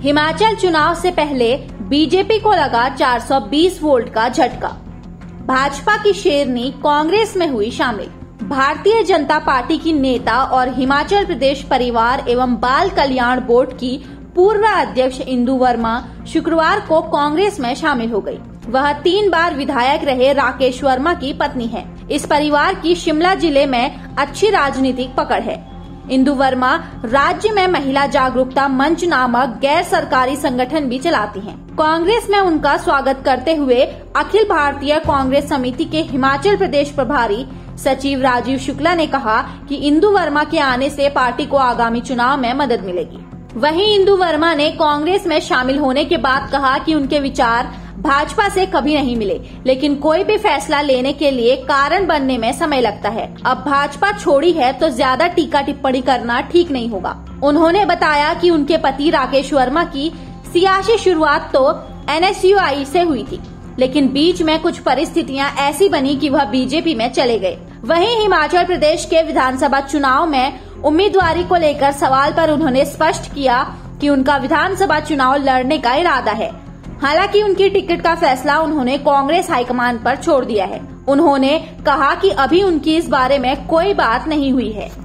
हिमाचल चुनाव से पहले बीजेपी को लगा 420 वोल्ट का झटका। भाजपा की शेरनी कांग्रेस में हुई शामिल। भारतीय जनता पार्टी की नेता और हिमाचल प्रदेश परिवार एवं बाल कल्याण बोर्ड की पूर्व अध्यक्ष इंदु वर्मा शुक्रवार को कांग्रेस में शामिल हो गई। वह 3 बार विधायक रहे राकेश वर्मा की पत्नी है। इस परिवार की शिमला जिले में अच्छी राजनीतिक पकड़ है। इंदु वर्मा राज्य में महिला जागरूकता मंच नामक गैर सरकारी संगठन भी चलाती हैं। कांग्रेस में उनका स्वागत करते हुए अखिल भारतीय कांग्रेस समिति के हिमाचल प्रदेश प्रभारी सचिव राजीव शुक्ला ने कहा कि इंदु वर्मा के आने से पार्टी को आगामी चुनाव में मदद मिलेगी। वहीं इंदु वर्मा ने कांग्रेस में शामिल होने के बाद कहा कि उनके विचार भाजपा से कभी नहीं मिले, लेकिन कोई भी फैसला लेने के लिए कारण बनने में समय लगता है। अब भाजपा छोड़ी है तो ज्यादा टीका टिप्पणी करना ठीक नहीं होगा। उन्होंने बताया कि उनके पति राकेश वर्मा की सियासी शुरुआत तो NSUI से हुई थी, लेकिन बीच में कुछ परिस्थितियां ऐसी बनी कि वह बीजेपी में चले गए। वहीं हिमाचल प्रदेश के विधानसभा चुनाव में उम्मीदवारी को लेकर सवाल पर उन्होंने स्पष्ट किया कि उनका विधानसभा चुनाव लड़ने का इरादा है। हालांकि उनकी टिकट का फैसला उन्होंने कांग्रेस हाईकमान पर छोड़ दिया है। उन्होंने कहा कि अभी उनकी इस बारे में कोई बात नहीं हुई है।